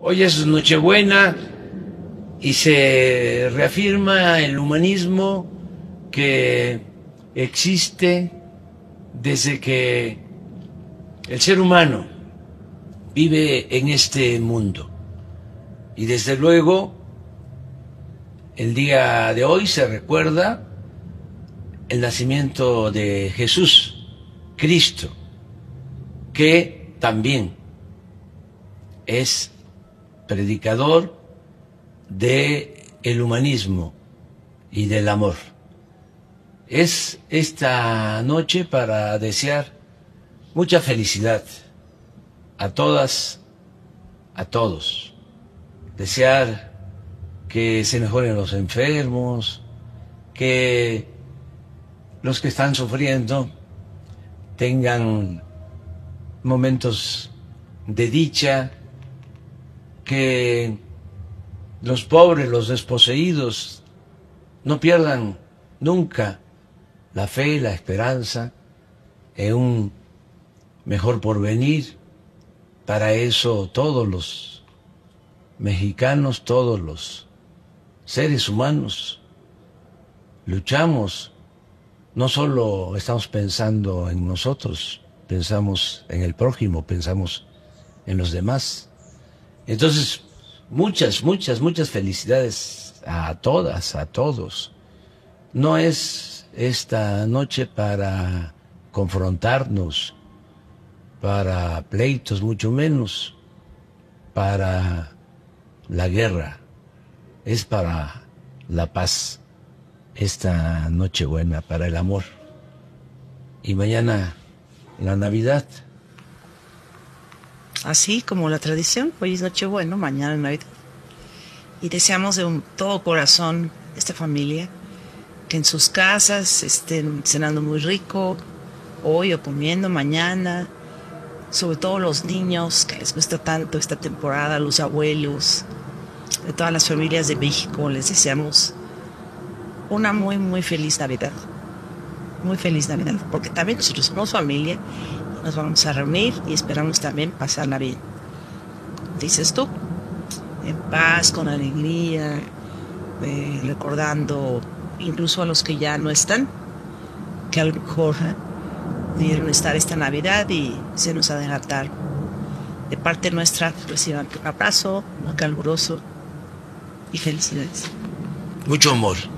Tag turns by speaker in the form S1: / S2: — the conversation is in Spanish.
S1: Hoy es Nochebuena y se reafirma el humanismo que existe desde que el ser humano vive en este mundo. Y desde luego, el día de hoy se recuerda el nacimiento de Jesús, Cristo, que también es predicador del humanismo y del amor. Es esta noche para desear mucha felicidad a todas, a todos. Desear que se mejoren los enfermos, que los que están sufriendo tengan momentos de dicha, que los pobres, los desposeídos, no pierdan nunca la fe, la esperanza en un mejor porvenir. Para eso todos los mexicanos, todos los seres humanos luchamos. No solo estamos pensando en nosotros, pensamos en el prójimo, pensamos en los demás. Entonces, muchas felicidades a todas, a todos. No es esta noche para confrontarnos, para pleitos, mucho menos para la guerra, es para la paz. Esta Nochebuena, para el amor. Y mañana la Navidad.
S2: Así como la tradición, hoy es Nochebuena, mañana es Navidad. Y deseamos de todo corazón esta familia que en sus casas estén cenando muy rico, hoy o comiendo mañana, sobre todo los niños que les gusta tanto esta temporada, los abuelos, de todas las familias de México, les deseamos una muy feliz Navidad. Muy feliz Navidad, porque también nosotros somos familia, nos vamos a reunir y esperamos también pasarla bien. Dices tú, en paz, con alegría, recordando incluso a los que ya no están, que a lo mejor pudieron estar esta Navidad y se nos adelantaron. De parte nuestra, reciban un abrazo muy caluroso y felicidades.
S1: Mucho amor.